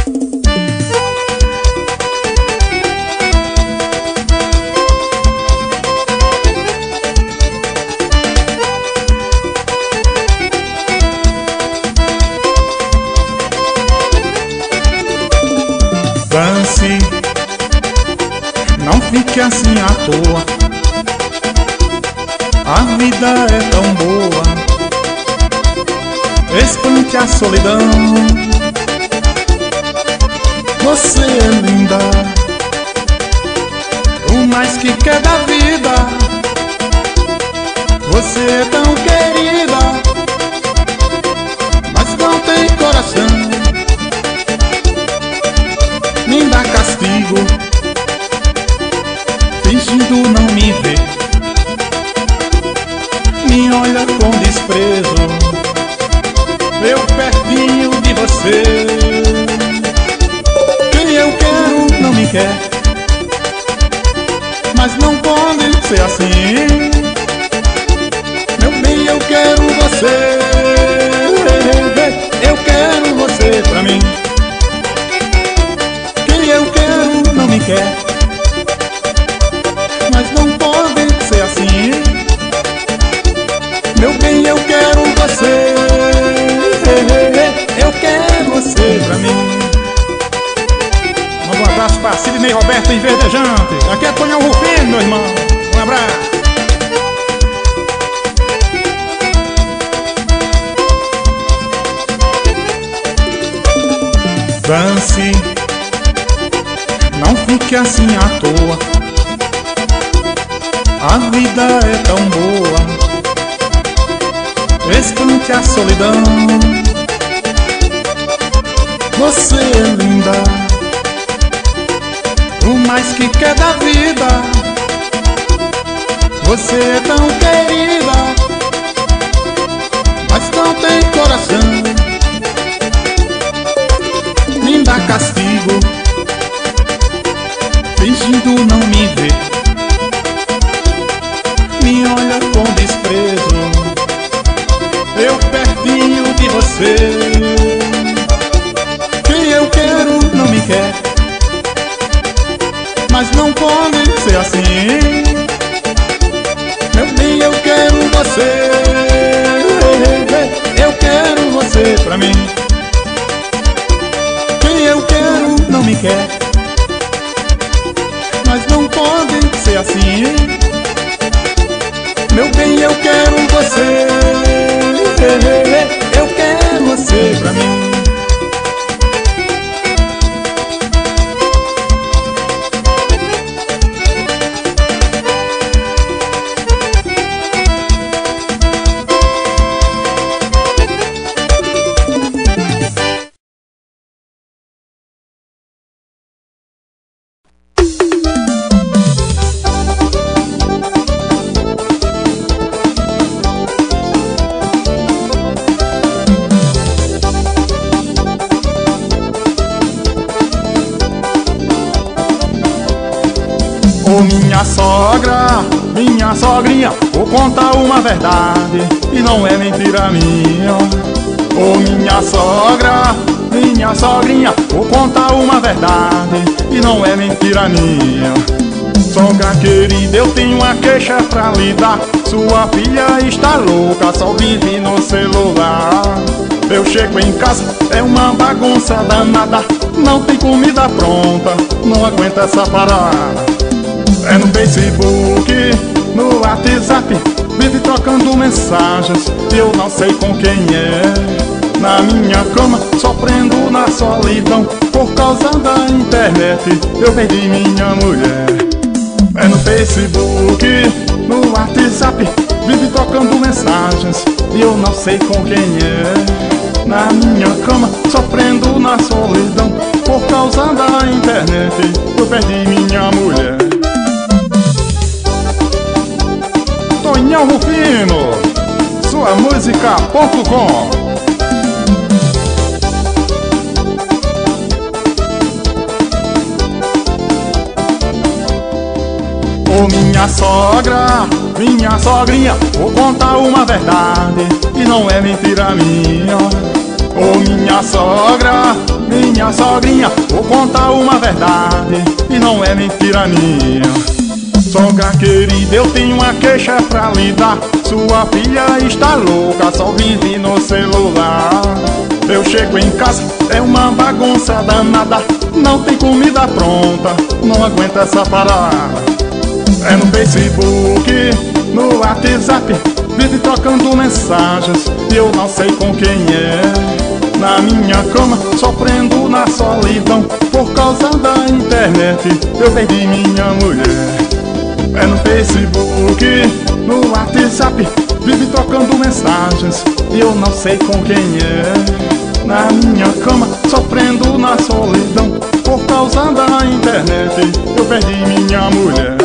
Dance, não fique assim à toa. A vida é tão boa. Espante a solidão. Você é linda, o mais que quer da vida. Você é tão querida, mas não tem coração. Me dá castigo, fingindo não me ver. Me olha com desprezo, eu pertinho de você. Quem eu quero não me quer, mas não pode ser assim. Meu bem, eu quero você, eu quero você pra mim. Quem eu quero não me quer, mas não pode ser assim. Meu bem, eu quero você, eu quero você pra mim. Manda um abraço pra Sidney Roberto em Verdejante. Aqui é Tonhão Rufino, meu irmão. Um abraço. Dance, não fique assim à toa. A vida é tão boa. Espante a solidão. Você é linda, o mais que quer da vida. Você é tão querida, mas não tem coração. Me dá castigo, fingindo não me ver. Me olha com desprezo, eu pertinho de você. Quem eu quero não me quer, mas não pode ser assim. Meu bem, eu quero você, eu quero você pra mim. Quem eu quero não me quer, mas não pode ser assim. Meu bem, eu quero você, eu quero você pra mim. Minha sogrinha, vou contar uma verdade e não é mentira minha. Ô minha sogrinha, vou contar uma verdade e não é mentira minha. Sogra querida, eu tenho uma queixa pra lhe dar. Sua filha está louca, só vive no celular. Eu chego em casa, é uma bagunça danada. Não tem comida pronta, não aguenta essa parada. É no Facebook, no WhatsApp, vive trocando mensagens e eu não sei com quem é. Na minha cama, sofrendo na solidão, por causa da internet, eu perdi minha mulher. É no Facebook, no WhatsApp, vive trocando mensagens e eu não sei com quem é. Na minha cama, sofrendo na solidão, por causa da internet, eu perdi minha mulher. Tonhão Rufino, sua música.com. Ô minha sogrinha, vou contar uma verdade e não é mentira minha. Ô minha sogrinha, vou contar uma verdade e não é mentira minha. Sogra querida, eu tenho uma queixa pra lhe dar. Sua filha está louca, só vive no celular. Eu chego em casa, é uma bagunça danada. Não tem comida pronta, não aguento essa parada. É no Facebook, no WhatsApp, vive trocando mensagens e eu não sei com quem é. Na minha cama, sofrendo na solidão, por causa da internet, eu perdi minha mulher. É no Facebook, no WhatsApp, vive trocando mensagens e eu não sei com quem é. Na minha cama, sofrendo na solidão, por causa da internet, eu perdi minha mulher.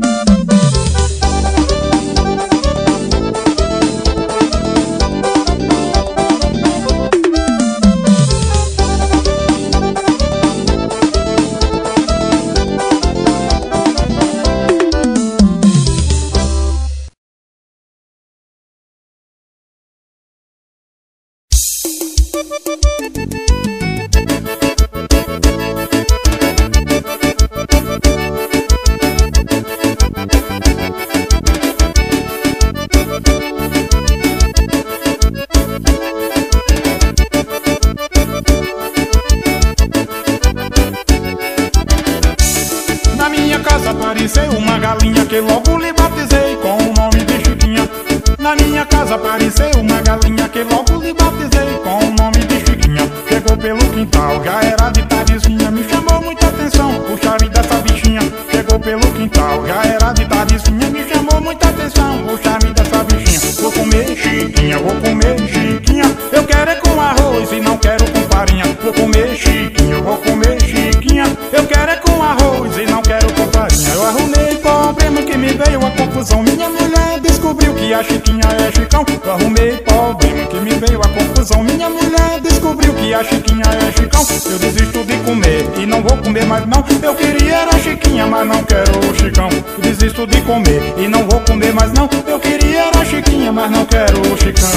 Apareceu uma galinha que logo lhe batizei com o nome de Chiquinha. Na minha casa apareceu uma galinha que logo lhe batizei com o nome de Chiquinha. Chegou pelo quintal, já era de tardezinha, me chamou muita atenção, puxa vida essa bichinha. Chegou pelo quintal, já era de tardezinha, me chamou muita atenção, puxa vida essa bichinha. Vou comer Chiquinha, vou comer Chiquinha, eu quero é com arroz e não quero com farinha. Vou comer Chiquinha, vou comer Chiquinha, eu quero é com arroz e não quero com farinha. Eu arrumei problema que me veio a confusão, minha mulher descobriu que a Chiquinha é Chicão. Eu arrumei problema que me veio a confusão, minha mulher descobriu que a Chiquinha é Chicão. Eu desisto de comer e não vou comer mais não, eu queria era a Chiquinha, mas não quero o Chicão. Eu desisto de comer e não vou comer mais não, eu queria era a Chiquinha, mas não quero o Chicão.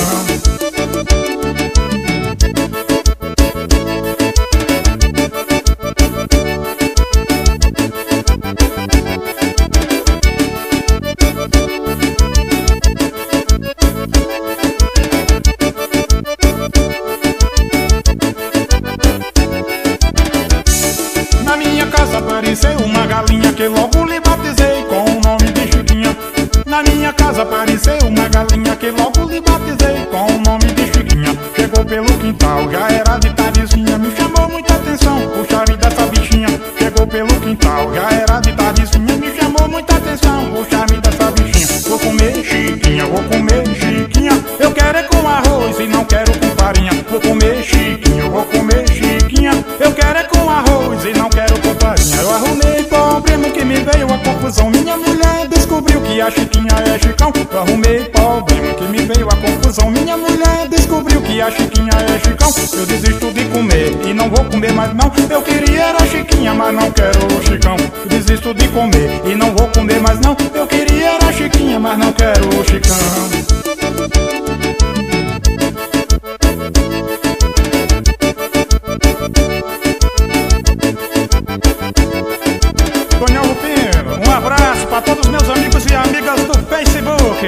Apareceu uma galinha que logo lhe batizei com o nome de Chiquinha. Na minha casa apareceu uma galinha que logo lhe batizei com o nome de Chiquinha. Chegou pelo quintal, já era de tardezinha, me chamou muita atenção, puxa vida essa bichinha. Chegou pelo quintal, já era de tardezinha, me chamou muita atenção, puxa vida essa bichinha. Vou comer Chiquinha, vou comer Chiquinha, eu quero é com arroz e não quero com farinha. Vou comer Chiquinha, vou comer Chiquinha, eu quero é com arroz e não quero com farinha. Eu arrumei problema que me veio a confusão, minha mulher descobriu que a Chiquinha é Chicão. Eu arrumei problema que me veio a confusão, minha mulher descobriu que a Chiquinha é Chicão. Eu desisto de comer e não vou comer mais não, eu queria era a Chiquinha, mas não quero o Chicão. Eu desisto de comer e não vou comer mais não, eu queria era a Chiquinha, mas não quero o Chicão. Um abraço para todos os meus amigos e amigas do Facebook.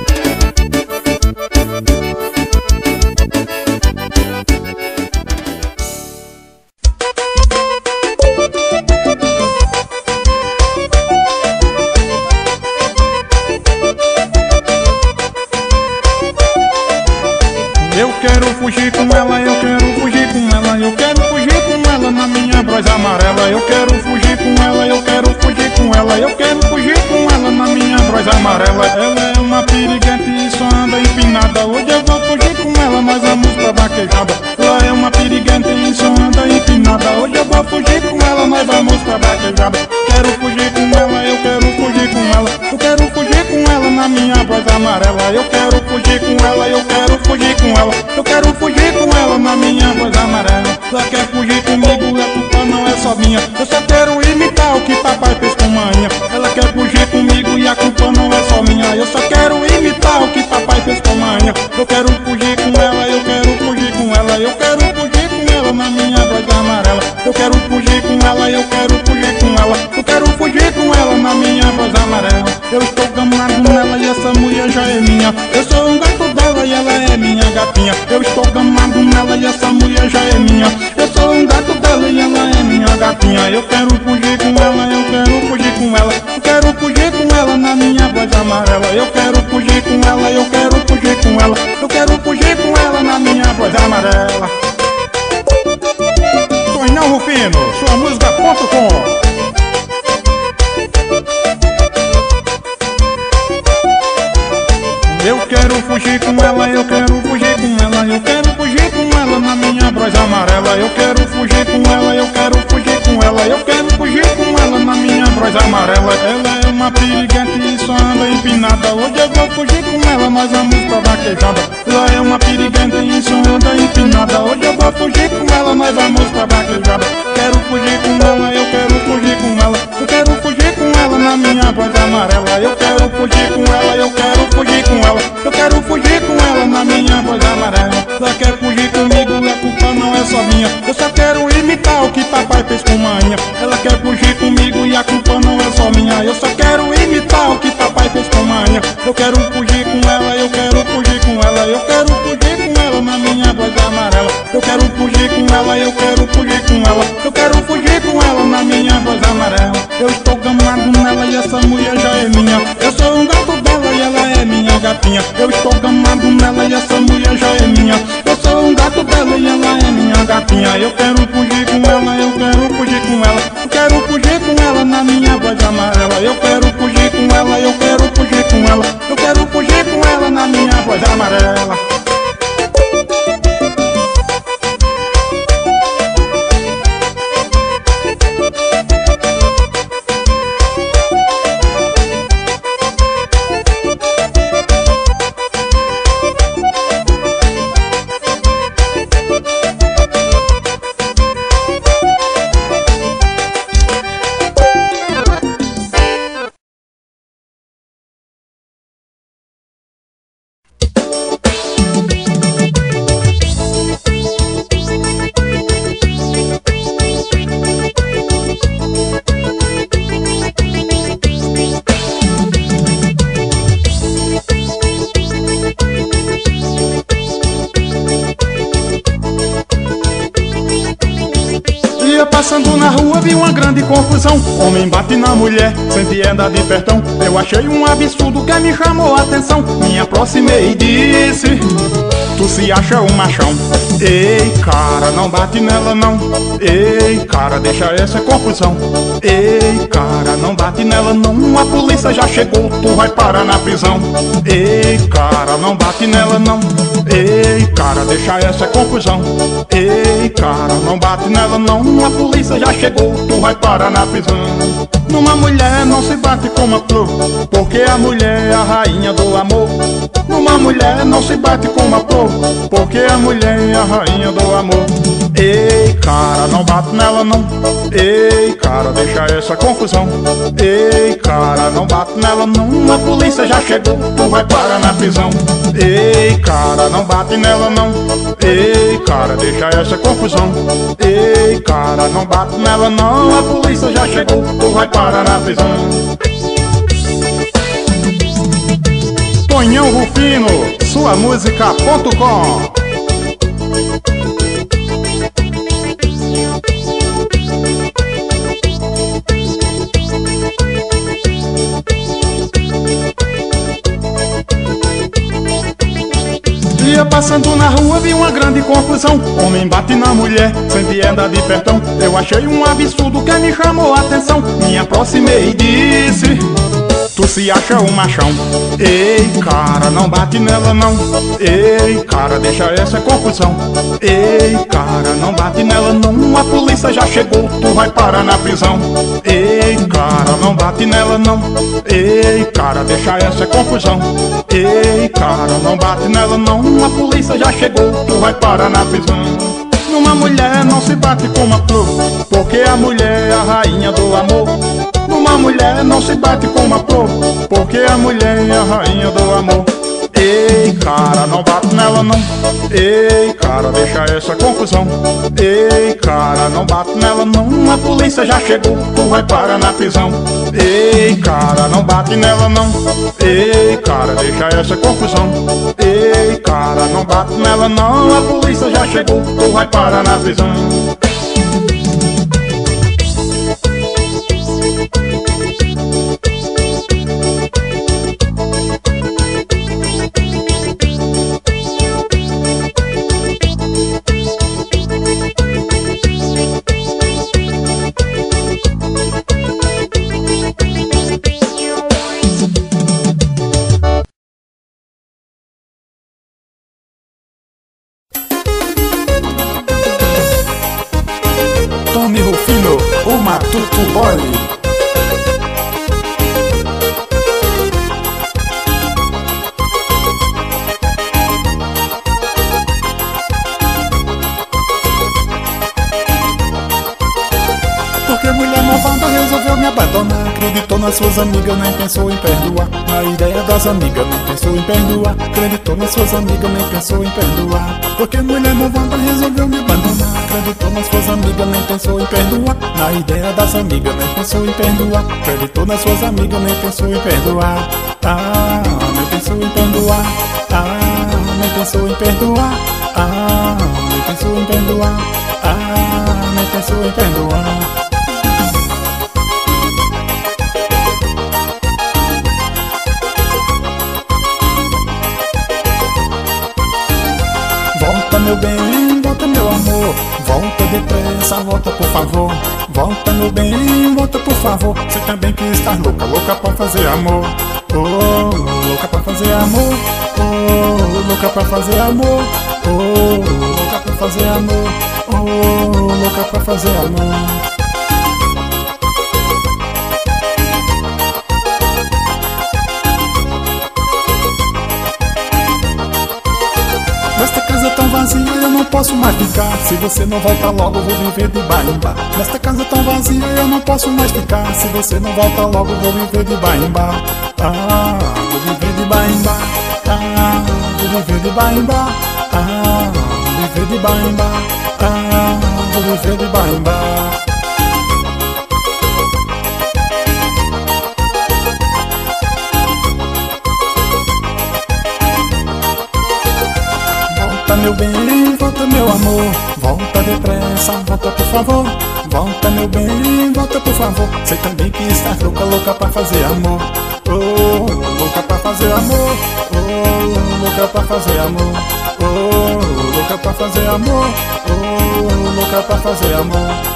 Eu quero fugir com ela, eu quero fugir com ela, eu quero fugir com ela na minha Bros amarela. Eu quero fugir com ela, eu quero fugir com ela, eu quero fugir com ela na minha Bros amarela. Ela é uma piriguete e só anda empinada, hoje eu vou fugir com ela, nós vamos pra vaquejada. Ela é uma piriguete e só anda empinada, hoje eu vou fugir com ela, nós vamos pra vaquejada. Quero fugir com ela, eu quero fugir com ela, eu quero fugir com ela na minha Bros amarela. Eu quero fugir com ela, eu quero fugir com ela, eu quero fugir com ela na minha Bros amarela. Ela quer fugir comigo, a culpa não é só minha, eu só quero imitar o que papai fez com manhã. Ela quer fugir comigo e a culpa não é só minha, eu só quero imitar o que papai fez com manhã. Eu quero fugir com ela, eu quero fugir com ela, eu quero quero fugir com ela, eu quero fugir com ela. Eu quero fugir com ela na minha voz amarela. Eu estou gamado nela e essa mulher já é minha. Eu sou um gato dela e ela é minha gatinha. Eu estou gamado nela e essa mulher já é minha. Eu sou um gato dela e ela é minha gatinha. Eu quero fugir com ela, eu quero fugir com ela. Eu quero fugir com ela na minha voz amarela. Eu quero fugir com ela, eu quero fugir com ela. Eu quero fugir com ela na minha voz amarela. Tonhão Rufino, sua música.com. Eu quero fugir com ela, eu quero fugir com ela. Eu quero fugir com ela na minha voz amarela. Eu quero fugir com ela, eu quero fugir com ela. Eu quero fugir com ela na minha voz amarela. Ela é uma piriguete e só anda empinada. Hoje eu vou fugir com ela, nós vamos pra vaquejada. Ela é uma piriguete e só anda empinada. Hoje eu vou fugir com ela, nós vamos pra vaquejada. Quero fugir com ela, eu quero fugir com ela. Eu quero fugir com ela na minha voz amarela. Eu quero fugir com ela, eu quero fugir com ela. Eu quero fugir com ela na minha voz amarela. Ela quer fugir comigo, a culpa não é só minha. Eu só quero imitar o que papai fez com manhã. Ela quer fugir comigo e a culpa não é só minha. Eu só quero imitar o que papai fez com manhã. Eu quero fugir com ela, eu quero fugir com ela. Eu quero fugir com ela na minha voz amarela. Eu quero fugir com ela, eu quero fugir com ela. Eu quero fugir com ela na minha voz amarela. Eu estou gamado nela e essa mulher já é minha. Eu sou um gato dela e ela é minha gatinha. Eu estou gamado nela e essa mulher já é minha. Eu sou um gato dela e ela é minha gatinha. Eu quero fugir com ela, eu quero fugir com ela. Eu quero fugir com ela na minha voz amarela. Eu quero fugir com ela, eu quero fugir com ela. Eu quero fugir com ela na minha voz amarela. Passando na rua vi uma grande confusão. Homem bate na mulher, sem piedade de pertão. Eu achei um absurdo que me chamou a atenção. Me aproximei e disse: tu se acha um machão. Ei, cara, não bate nela não. Ei, cara, deixa essa confusão. Ei, cara, não bate nela não. A polícia já chegou, tu vai parar na prisão. Ei, cara, não bate nela não. Ei, cara, deixa essa confusão. Ei, cara, não bate nela não. A polícia já chegou, tu vai parar na prisão. Numa mulher não se bate com uma flor, porque a mulher é a rainha do amor. Numa mulher não se bate com uma flor, porque a mulher é a rainha do amor. Ei, cara, não bate nela não. Ei, cara, deixa essa confusão. Ei, cara, não bate nela não. A polícia já chegou, tu vai parar na prisão. Ei, cara, não bate nela não. Ei, cara, deixa essa confusão. Ei, cara, não bate nela não. A polícia já chegou, tu vai parar na prisão. Tonhão Rufino, sua música.com. Ia passando na rua, vi uma grande confusão. Homem bate na mulher, sem piedade de pertão. Eu achei um absurdo que me chamou a atenção. Me aproximei e disse: tu se acha um machão. Ei, cara, não bate nela não. Ei, cara, deixa essa confusão. Ei, cara, não bate nela não. A polícia já chegou, tu vai parar na prisão. Ei, cara, não bate nela não. Ei, cara, deixa essa confusão. Ei, cara, não bate nela não. A polícia já chegou, tu vai parar na prisão. Numa mulher não se bate com uma flor, porque a mulher é a rainha do amor. Numa mulher não se bate com uma flor, porque a mulher é a rainha do amor. Ei, cara, não bate nela não. Ei, cara, deixa essa confusão. Ei, cara, não bate nela não. A polícia já chegou, tu vai parar na prisão. Ei, cara, não bate nela não. Ei, cara, deixa essa confusão. Ei, cara, não bate nela não. A polícia já chegou, tu vai parar na prisão. Tony Rufino, o Matuto Boy. Porque mulher malvada resolveu me abandonar. Acreditou nas suas amigas, nem pensou em perdoar. Na ideia das amigas, nem pensou em perdoar. Acreditou nas suas amigas, nem pensou em perdoar. Porque mulher malvada resolveu me abandonar. Acreditou nas suas amigas, nem pensou em perdoar. Na ideia das amigas, nem pensou em perdoar. Acreditou nas suas amigas, nem pensou em perdoar. Ah, nem pensou em perdoar. Ah, nem pensou em perdoar. Ah, nem pensou em perdoar. Ah, nem pensou em perdoar. Volta meu bem, volta meu amor. Volta depressa, volta por favor. Volta meu bem, volta por favor. Você também que está louca, louca pra fazer amor. Oh, louca pra fazer amor. Oh, louca pra fazer amor. Oh, louca pra fazer amor. Oh, louca pra fazer amor. Nesta casa tão vazia eu não posso mais ficar. Se você não volta logo eu vou viver de baimbá. Nesta casa tão vazia eu não posso mais ficar. Se você não volta logo eu vou viver de baimbá. Ah, vou viver de baimbá. Ah, vou viver de baimbá. Ah, vou viver de baimbá. Ah, vou viver de baimbá. Volta meu bem, volta meu amor. Volta depressa, volta por favor. Volta meu bem, volta por favor. Sei também que está louca, louca pra fazer amor. Oh, louca pra fazer amor. Oh, louca pra fazer amor. Oh, louca pra fazer amor. Oh, louca pra fazer amor.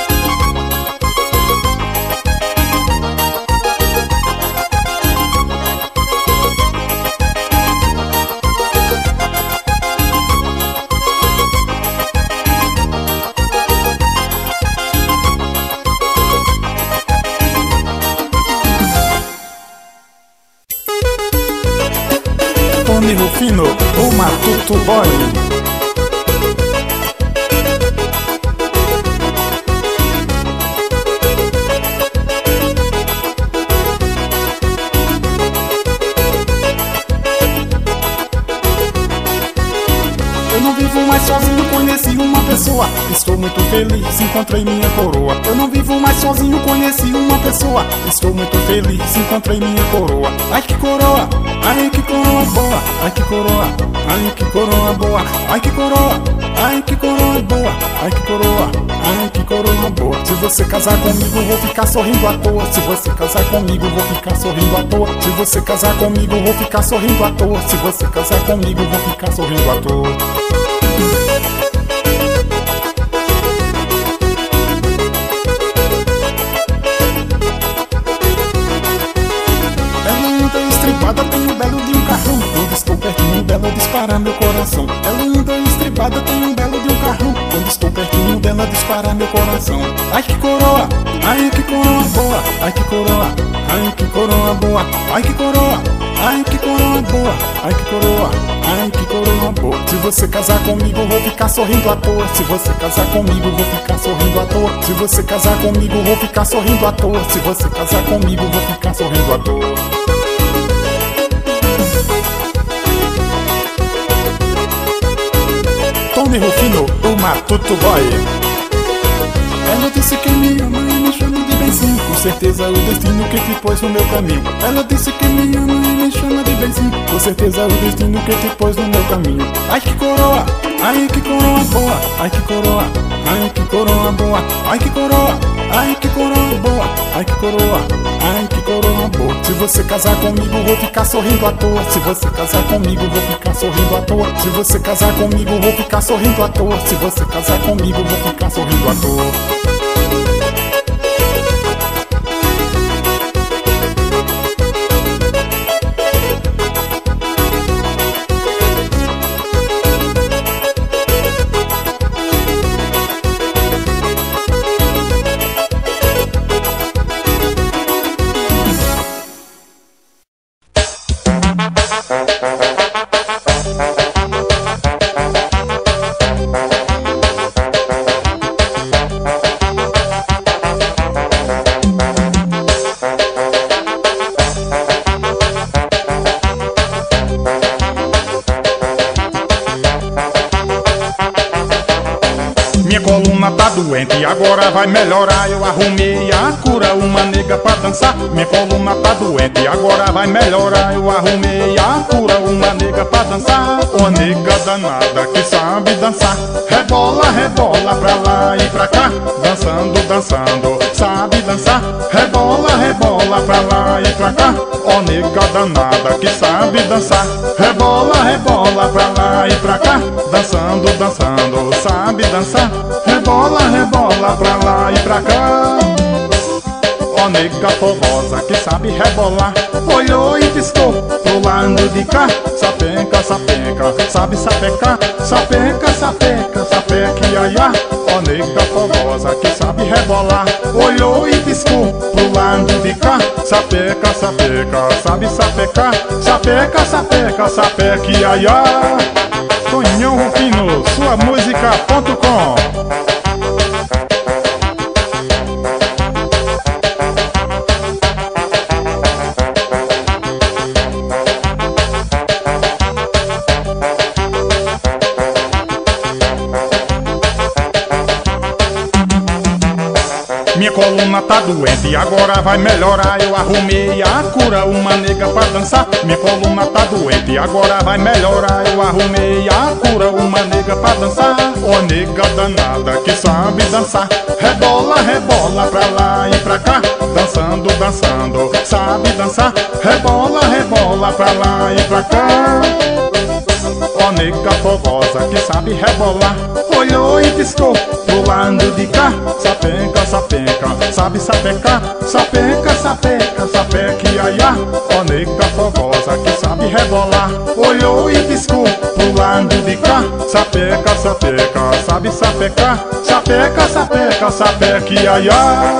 Tony Rufino, o Matuto Boy. Eu não vivo mais sozinho, conheci uma pessoa. Estou muito feliz, encontrei minha coroa. Eu não vivo mais sozinho, conheci uma pessoa. Estou muito feliz, encontrei minha coroa. Ai que coroa, ai que coroa boa. Ai que coroa, ai que coroa boa. Ai que coroa, ai que coroa boa. Ai que coroa, ai que coroa boa. Se você casar comigo vou ficar sorrindo à toa. Se você casar comigo vou ficar sorrindo à toa. Se você casar comigo vou ficar sorrindo à toa. Se você casar comigo vou ficar sorrindo à toa. Estribada tem um belo de um carrão. Quando estou pertinho dela dispara meu coração. Ela anda estribada tem um belo de um carrão. Quando estou pertinho dela dispara meu coração. Ai que coroa, ai que coroa boa. Ai que coroa, ai que coroa boa. Ai que coroa, ai que coroa boa. Ai que coroa, ai que coroa boa. Se você casar comigo eu vou ficar sorrindo à toa. Se você casar comigo eu vou ficar sorrindo à toa. Se você casar comigo eu vou ficar sorrindo à toa. Se você casar comigo eu vou ficar sorrindo à toa. Tony Rufino, o Matuto Boy. Ela disse que me ama e me chama de benzinho. Com certeza o destino que te pôs no meu caminho. Ela disse que me ama e me chama de benzinho. Com certeza o destino que te pôs no meu caminho. Ai que coroa, ai que coroa boa. Ai que coroa, ai que coroa boa. Ai que coroa, ai que coroa boa. Ai que coroa, ai que coroa boa. Se você casar comigo vou ficar sorrindo à toa. Se você casar comigo vou ficar sorrindo à toa. Se você casar comigo vou ficar sorrindo à toa. Se você casar comigo vou ficar sorrindo à toa. Minha coluna tá doente, agora vai melhorar. Eu arrumei a cura, uma nega pra dançar. Minha coluna tá doente, agora vai melhorar. Eu arrumei a cura, uma nega pra dançar. Uma nega danada que sabe dançar. Rebola, rebola pra lá e pra cá. Dançando, dançando, sabe dançar. Rebola, rebola pra lá e pra cá. Ó nega danada que sabe dançar. Rebola, rebola pra lá e pra cá. Dançando, dançando, sabe dançar. Rebola, rebola pra lá e pra cá. Ó nega fogosa que sabe rebolar. Olhou e piscou pro lado de cá. Sapeca, sapeca, sabe sapecar. Sapeca, sapeca, sapeca, iaiá. Ó nega fogosa que sabe rebolar. Olhou e piscou pro lado de cá. Sapeca, sapeca, sabe sapecar. Sapeca, sapeca, sapeca, iaiá. Tonhão Rufino, sua música.com. Minha coluna tá doente, agora vai melhorar. Eu arrumei a cura, uma nega pra dançar. Minha coluna tá doente, agora vai melhorar. Eu arrumei a cura, uma nega pra dançar. Ó nega danada que sabe dançar. Rebola, rebola pra lá e pra cá. Dançando, dançando, sabe dançar. Rebola, rebola pra lá e pra cá. Ó nega fogosa que sabe rebolar. Olhou e piscou pro lado de cá. Sapeca, sapeca, sabe sapecar. Sapeca, sapeca, sapeca, iaiá. Ó nega fogosa que sabe rebolar. Olhou e piscou pro lado de cá. Sapeca, sapeca, sabe sapecar. Sapeca, sapeca, sapeca, iaiá.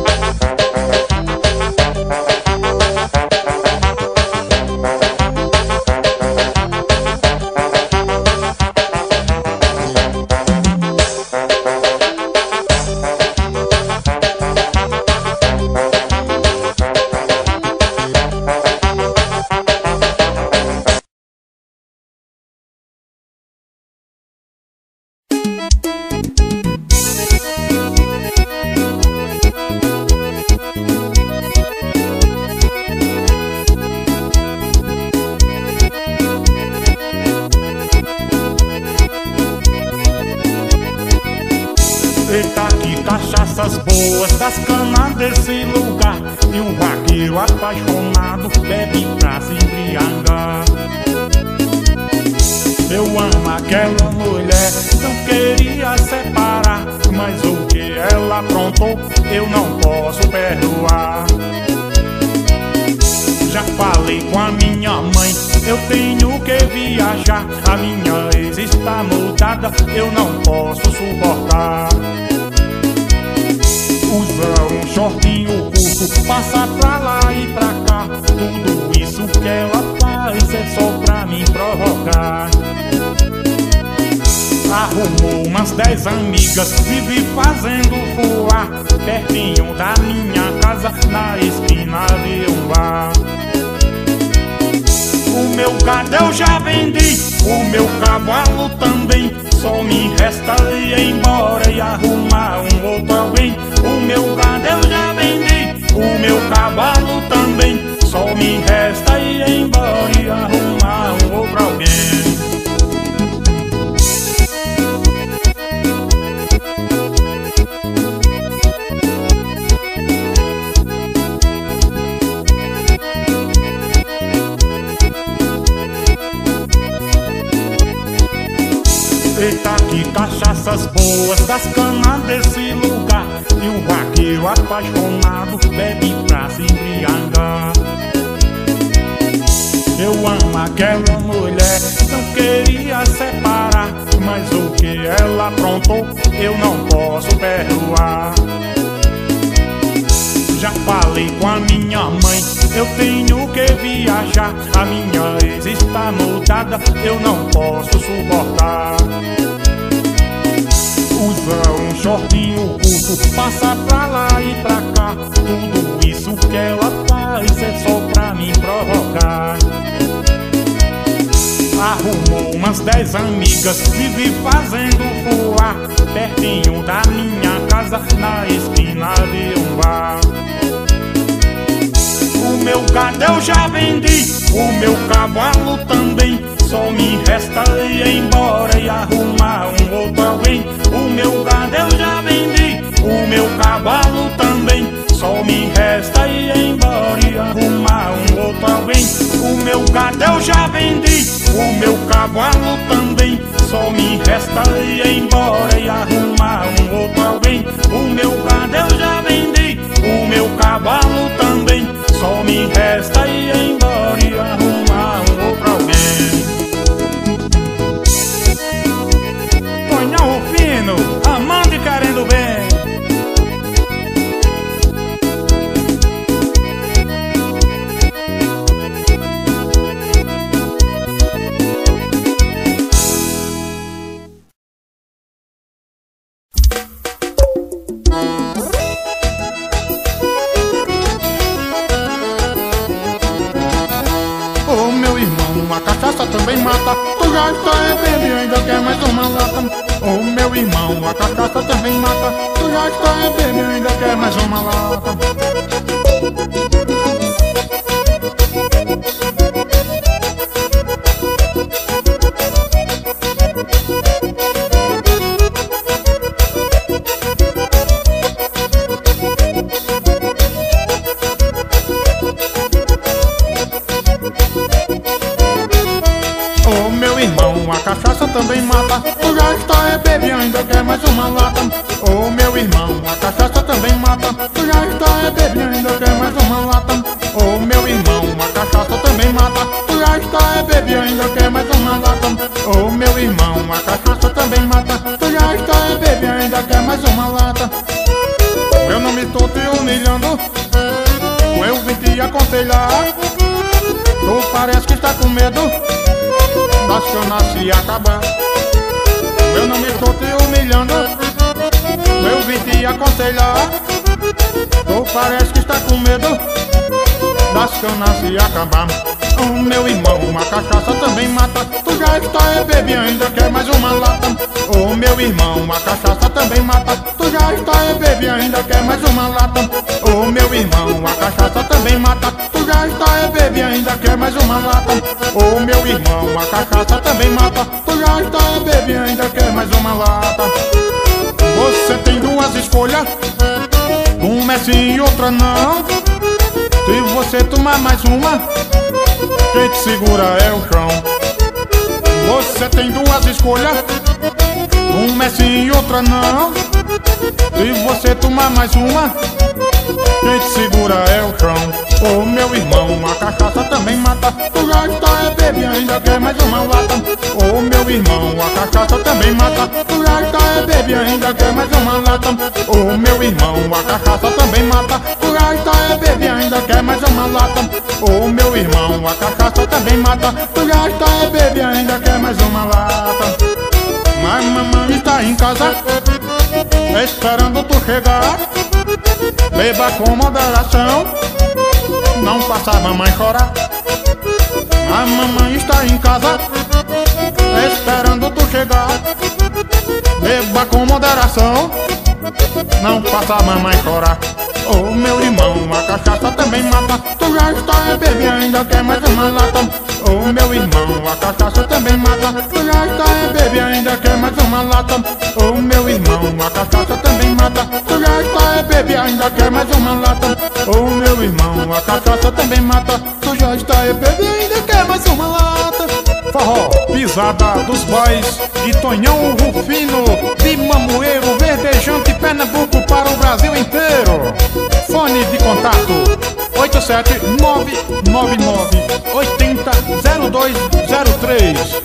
Eita, que cachaças boas das canas desse lugar. E um vaqueiro apaixonado bebe pra se embriagar. Eu amo aquela mulher, não queria separar, mas o que ela aprontou eu não posso perdoar. Já falei com a minha mãe, eu tenho que viajar. A minha ex está mudada, eu não posso suportar. Usa um shortinho curto, passa pra lá e pra cá. Tudo isso que ela faz é só pra me provocar. Arrumou umas 10 amigas, vive fazendo voar pertinho da minha casa, na esquina de um bar. O meu gado eu já vendi, o meu cavalo também. só me resta ir embora e arrumar um outro alguém. O meu gado eu já vendi, o meu cavalo também. Só me resta ir embora e arrumar um outro alguém. Eita, que cachaças boas das canas desse lugar. E o vaqueiro apaixonado bebe pra se embriagar. Eu amo aquela mulher, não queria separar, mas o que ela aprontou eu não posso perdoar. Já falei com a minha mãe, eu tenho que viajar. A minha ex está mudada, eu não posso suportar. Usa um shortinho curto, passa pra lá e pra cá. Tudo isso que ela faz é só pra me provocar. Arrumou umas 10 amigas, vive fazendo fuá pertinho da minha casa, na esquina de um bar. O meu gado eu já vendi, o meu cavalo também. Só me resta ir embora e arrumar um outro alguém. O meu gado eu já vendi, o meu cavalo também. Só me resta ir embora e arrumar um outro alguém. O meu gado eu já vendi, o meu cavalo também. Só me resta ir embora e arrumar um outro alguém. O meu gado eu já vendi, o meu cavalo também. Só me resta ir embora e arrumar um outro alguém. Tonhão Rufino, amando e querendo bem. Ô meu irmão, a cachaça também mata. Tu já está bebendo e ainda quer mais uma lata. Ô meu irmão, a cachaça também mata. Tu já está bebendo e ainda quer mais uma lata. Ô meu irmão, a cachaça também mata. Tu já está bebendo e ainda quer mais uma lata. Ô meu irmão, a cachaça também mata. Tu já está bebendo e ainda quer mais uma lata. Ô meu irmão, a cachaça também mata. Tu já está bebendo e ainda quer mais uma lata. Ô meu irmão, a cachaça também mata. Tu já está bebendo e ainda quer mais uma lata. Eu não me tô te humilhando, eu vim te aconselhar. Tu parece que está com medo das canas se acabar. Eu não me estou te humilhando, eu vim te aconselhar. Tu parece que está com medo das canas se acabar. Oh meu irmão, a cachaça também mata. Tu já está bebendo e ainda quer mais uma lata. Oh meu irmão, a cachaça também mata. Tu já está bebendo e ainda quer mais uma lata. Oh meu irmão, a cachaça também mata. Tu já está bebendo e ainda quer mais uma lata. Oh meu irmão, a cachaça também mata. Tu já está bebendo e ainda quer mais uma lata. Você tem duas escolhas, uma é sim e outra não. Se você tomar mais uma, quem te segura é o chão. Você tem duas escolhas, uma é sim e outra não. Se você tomar mais uma, quem te segura é o chão. Ô meu irmão, a cachaça também mata. Tu já está bebendo e ainda quer mais uma lata. Ô meu irmão, a cachaça também mata. Tu já está bebendo e ainda quer mais uma lata. Ô meu irmão, a cachaça também mata. Tu já está bebendo e ainda quer mais uma lata. Ô meu irmão, a cachaça também mata. Tu já está bebendo e ainda quer mais uma lata. Mas mamãe está em casa esperando tu chegar. Beba com moderação, não faça a mamãe chorar. A mamãe está em casa esperando tu chegar. Beba com moderação, não faça a mamãe chorar. Oh, meu irmão, a cachaça também mata. Tu já está bebê, ainda quer mais uma lata. Oh, meu irmão, a cachaça também mata. Tu já está bebê, ainda quer mais uma lata. Oh, meu irmão, a cachaça também mata. Tu já está bebê, ainda quer mais uma lata. Oh, meu irmão, a cachaça também mata. Tu já está bebê, ainda quer mais uma lata. Forró, pisada dos boys de Tonhão Rufino, de Mamoeiro, Verdejante, Pernambuco para o Brasil inteiro. Fone de contato 87999800203.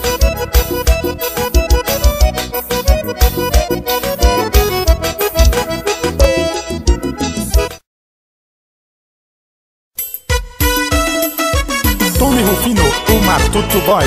Tony Rufino, o Matuto Boy.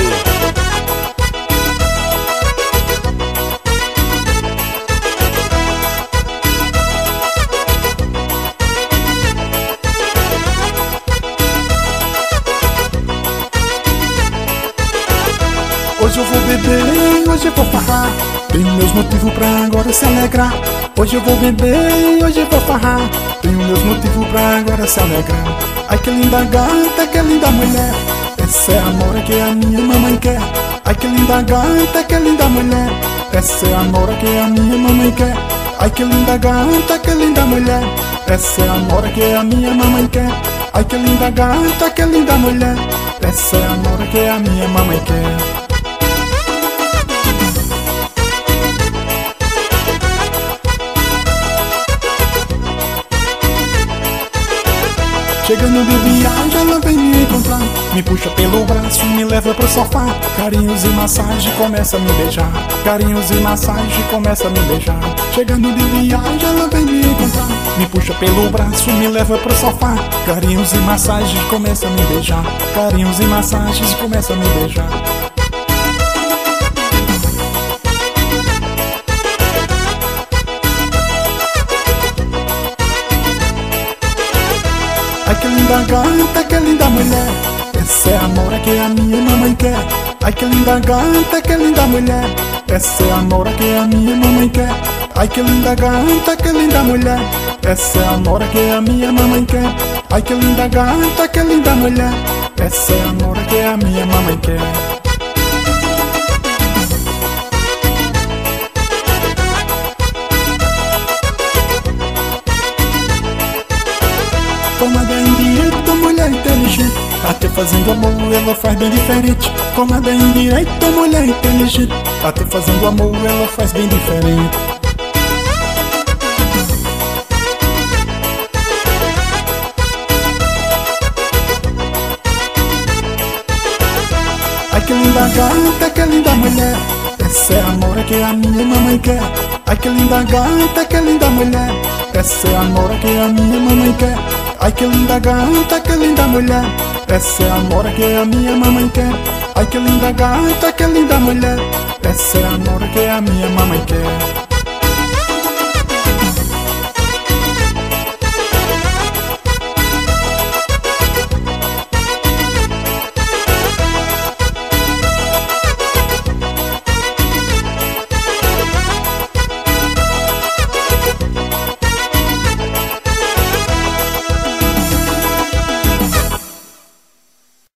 Hoje eu vou beber, hoje eu vou farrar. Tenho meus motivos pra agora se alegrar. Hoje eu vou beber, hoje eu vou farrar. Tenho meus motivos pra agora se alegrar. Ai que linda gata, que linda mulher. Essa é a nora que a minha mamãe quer. Ai que linda gata, que linda mulher. Essa é a nora que a minha mamãe quer. Ai que linda gata, que linda mulher. Essa é a nora que a minha mamãe quer. Ai que linda gata, que linda mulher. Essa é a nora que a minha mamãe quer. Chegando de viagem, ela vem me encontrar. Me puxa pelo braço, me leva pro sofá. Carinhos e massagem, começa a me beijar. Carinhos e massagem, começa a me beijar. Chegando de viagem, ela vem me encontrar. Me puxa pelo braço, me leva pro sofá. Carinhos e massagem, começa a me beijar. Carinhos e massagens, começa a me beijar. Ai que linda gata, que linda mulher. Essa é a nora que a minha mamãe quer. Ai que linda gata, que linda mulher. Essa é a nora que a minha mamãe quer. Ai que linda gata, que linda mulher. Essa é a nora que a minha mamãe quer. Ai que linda gata, que linda mulher. Essa é a nora que a minha mamãe quer. Tomada indireta, mulher inteligente. Até fazendo amor ela faz bem diferente. Tomada indireta, mulher inteligente. Até fazendo amor ela faz bem diferente. Ai que linda gata, que linda mulher. Essa é a nora que a minha mamãe quer. Ai que linda gata, que linda mulher. Essa é a nora que a minha mamãe quer. Ai que linda gata, que linda mulher. Essa é a nora que a minha mamãe quer. Ai que linda gata, que linda mulher. Essa é a nora que a minha mamãe quer.